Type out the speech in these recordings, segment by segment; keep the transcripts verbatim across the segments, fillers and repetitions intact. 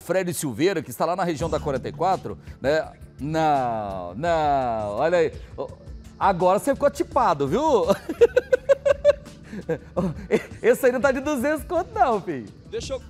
Fred Silveira, que está lá na região da quarenta e quatro, né? Não, não, olha aí. Agora você ficou tipado, viu? Esse aí não tá de duzentos conto não, filho. Deixa eu...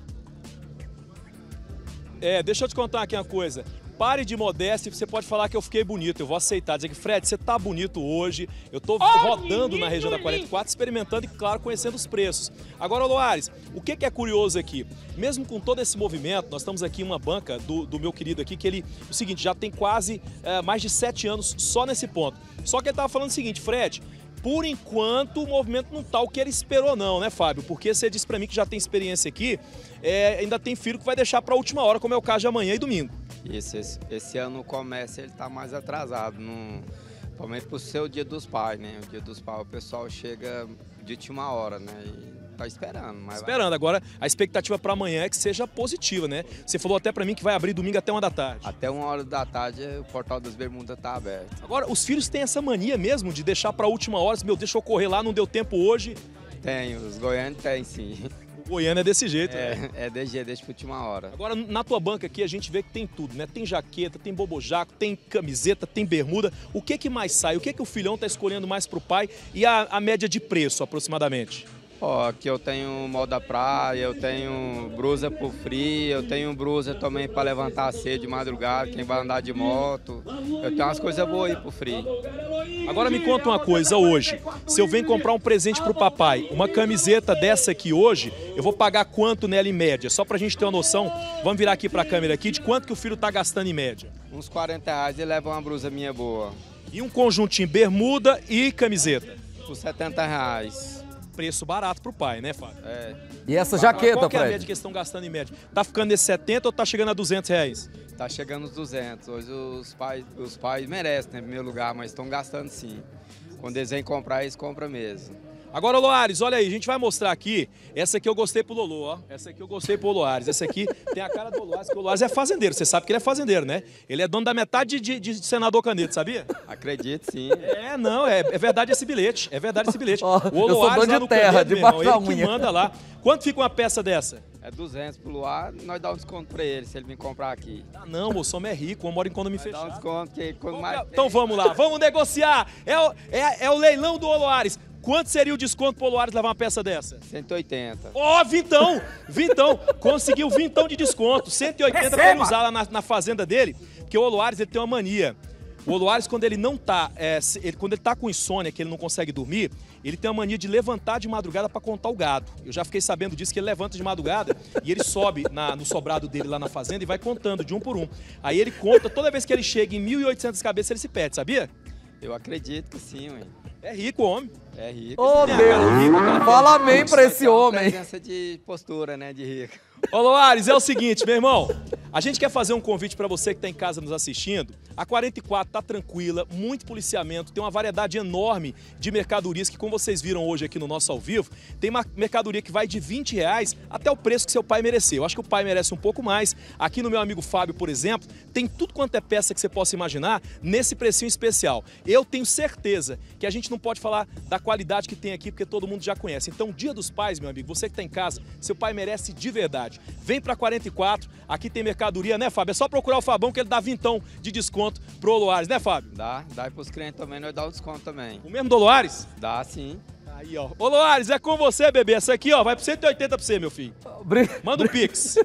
É, deixa eu te contar aqui uma coisa. Pare de modéstia, você pode falar que eu fiquei bonito, eu vou aceitar. Dizer que, Fred, você tá bonito hoje, eu tô oh, rodando na região da quarenta e quatro, experimentando e, claro, conhecendo os preços. Agora, Loares, o que, que é curioso aqui? Mesmo com todo esse movimento, nós estamos aqui em uma banca do, do meu querido aqui, que ele, o seguinte, já tem quase é, mais de sete anos só nesse ponto. Só que ele tava falando o seguinte, Fred, por enquanto o movimento não tá o que ele esperou não, né, Fábio? Porque você disse pra mim que já tem experiência aqui, é, ainda tem filho que vai deixar pra última hora, como é o caso de amanhã e domingo. Isso, esse, esse ano o comércio ele tá mais atrasado, no, principalmente pro seu dia dos pais, né? O dia dos pais o pessoal chega de última hora, né? E tá esperando. Mas esperando, vai... agora a expectativa para amanhã é que seja positiva, né? Você falou até para mim que vai abrir domingo até uma da tarde. Até uma hora da tarde o Portal das Bermudas tá aberto. Agora, os filhos têm essa mania mesmo de deixar para a última hora, meu, deixa eu correr lá, não deu tempo hoje. Tem, os goianos têm sim. Goiânia é desse jeito, é, né? É desse jeito, deixa pra última hora. Agora, na tua banca aqui, a gente vê que tem tudo, né? Tem jaqueta, tem bobojaco, tem camiseta, tem bermuda. O que que mais sai? O que que o filhão tá escolhendo mais pro pai? E a, a média de preço, aproximadamente? Ó, aqui eu tenho moda praia, eu tenho brusa pro frio, eu tenho brusa também para levantar cedo de madrugada, quem vai andar de moto. Eu tenho umas coisas boas aí pro frio. Agora me conta uma coisa hoje, se eu venho comprar um presente pro papai, uma camiseta dessa aqui hoje, eu vou pagar quanto nela em média? Só pra gente ter uma noção, vamos virar aqui pra câmera aqui, de quanto que o filho tá gastando em média? Uns quarenta reais ele leva uma blusa minha boa. E um conjuntinho bermuda e camiseta? Por setenta reais. Preço barato pro pai, né, Fábio? É. E essa jaqueta, qual que é a Fred? média que eles estão gastando em média? Tá ficando nesse setenta ou tá chegando a duzentos reais? Tá chegando nos duzentos. Hoje os pais, os pais merecem, né, em primeiro lugar, mas estão gastando sim. Quando eles vêm comprar, eles compram mesmo. Agora, Loares, olha aí, a gente vai mostrar aqui, essa aqui eu gostei pro Lolo, ó. Essa aqui eu gostei pro Loares. Essa aqui tem a cara do Loares, porque o Loares é fazendeiro. Você sabe que ele é fazendeiro, né? Ele é dono da metade de, de, de senador Canedo, sabia? Acredito, sim. É, não, é, é verdade esse bilhete. É verdade esse bilhete. Oh, o Loares, eu sou dono de terra, Canedo, debaixo irmão, da ele que unha. manda lá. Quanto fica uma peça dessa? É duzentos pro Luar, nós dá um desconto pra ele, se ele vir comprar aqui. Ah, não, moço, homem é rico, eu moro em condomínio Nós dá um fechado. desconto, que quando mais... Então vamos lá, vamos negociar. É o, é, é o leilão do Loares. Quanto seria o desconto pro Loares levar uma peça dessa? cento e oitenta. Ó, oh, vintão! Vintão! Conseguiu vintão de desconto. cento e oitenta pra ele usar lá na, na fazenda dele. Porque o Loares, ele tem uma mania. O Loares, quando ele não tá, é, ele, quando ele tá com insônia, que ele não consegue dormir, ele tem uma mania de levantar de madrugada para contar o gado. Eu já fiquei sabendo disso, que ele levanta de madrugada e ele sobe na, no sobrado dele lá na fazenda e vai contando de um por um. Aí ele conta, toda vez que ele chega em mil e oitocentas cabeças, ele se perde, sabia? Eu acredito que sim, ué. É rico o homem. É rico. Ô, oh, sim, Deus! rico, cara. Fala amém pra esse É uma homem. presença de postura, né, de rico. Ô, Loares, é o seguinte, meu irmão. A gente quer fazer um convite para você que está em casa nos assistindo. A quarenta e quatro tá tranquila, muito policiamento, tem uma variedade enorme de mercadorias que, como vocês viram hoje aqui no nosso ao vivo, tem uma mercadoria que vai de vinte reais até o preço que seu pai mereceu. Eu acho que o pai merece um pouco mais. Aqui no meu amigo Fábio, por exemplo, tem tudo quanto é peça que você possa imaginar nesse precinho especial. Eu tenho certeza que a gente não pode falar da qualidade que tem aqui, porque todo mundo já conhece. Então, Dia dos Pais, meu amigo, você que está em casa, seu pai merece de verdade. Vem para quarenta e quatro, aqui tem mercadoria, né, Fábio? É só procurar o Fabão que ele dá vintão de desconto pro Loares, né, Fábio? Dá, dá pros clientes também, nós dá um desconto também. O mesmo do Loares? Dá sim. Aí, ó. Ô, Loares, é com você, bebê. Essa aqui, ó, vai por cento e oitenta pra você, meu filho. Bri... Manda o Pix.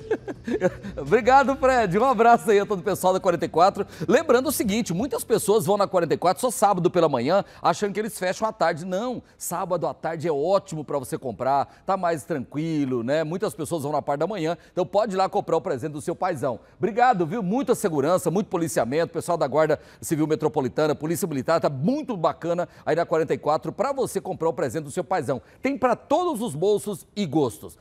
Obrigado, Fred. Um abraço aí a todo o pessoal da quarenta e quatro. Lembrando o seguinte, muitas pessoas vão na quarenta e quatro só sábado pela manhã, achando que eles fecham à tarde. Não, sábado à tarde é ótimo para você comprar, tá mais tranquilo, né? Muitas pessoas vão na parte da manhã, então pode ir lá comprar o presente do seu paizão. Obrigado, viu? Muita segurança, muito policiamento, pessoal da Guarda Civil Metropolitana, Polícia Militar, tá muito bacana aí na quarenta e quatro para você comprar o presente do seu paizão. Tem para todos os bolsos e gostos.